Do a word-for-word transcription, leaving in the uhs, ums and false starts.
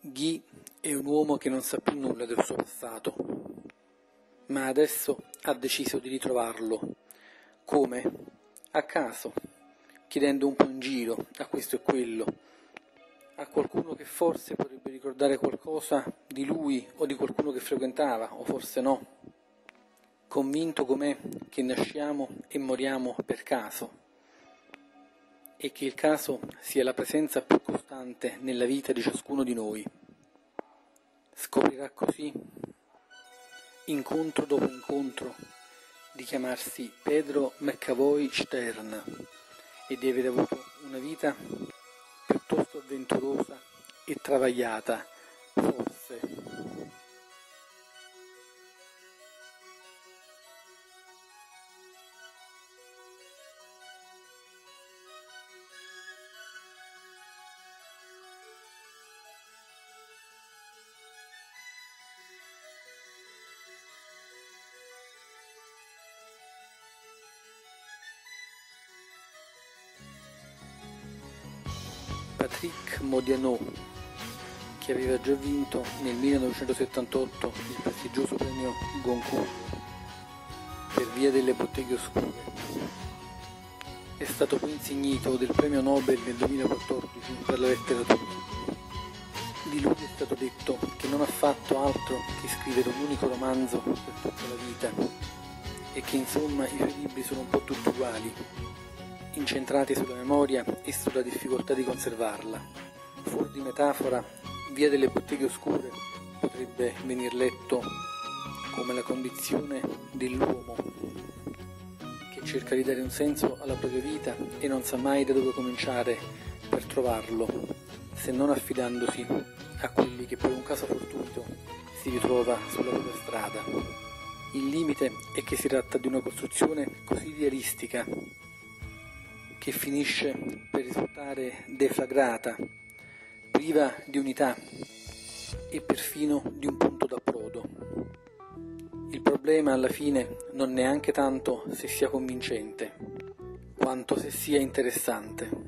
Guy è un uomo che non sa più nulla del suo passato, ma adesso ha deciso di ritrovarlo. Come? A caso, chiedendo un po' in giro a questo e quello, a qualcuno che forse potrebbe ricordare qualcosa di lui o di qualcuno che frequentava, o forse no. Convinto com'è che nasciamo e moriamo per caso, e che il caso sia la presenza più costante nella vita di ciascuno di noi. Scoprirà così, incontro dopo incontro, di chiamarsi Pedro McAvoy Stern e di aver avuto una vita piuttosto avventurosa e travagliata, forse. Patrick Modiano, che aveva già vinto nel millenovecentosettantotto il prestigioso premio Goncourt per via delle botteghe oscure, è stato poi insignito del premio Nobel nel duemilaquattordici per la letteratura. Di lui è stato detto che non ha fatto altro che scrivere un unico romanzo per tutta la vita e che insomma i suoi libri sono un po' tutti uguali, incentrati sulla memoria e sulla difficoltà di conservarla. Fuori di metafora, Via delle botteghe oscure potrebbe venir letto come la condizione dell'uomo che cerca di dare un senso alla propria vita e non sa mai da dove cominciare per trovarlo, se non affidandosi a quelli che per un caso fortuito si ritrova sulla propria strada. Il limite è che si tratta di una costruzione così realistica che finisce per risultare deflagrata, priva di unità e perfino di un punto d'approdo. Il problema alla fine non è neanche tanto se sia convincente, quanto se sia interessante.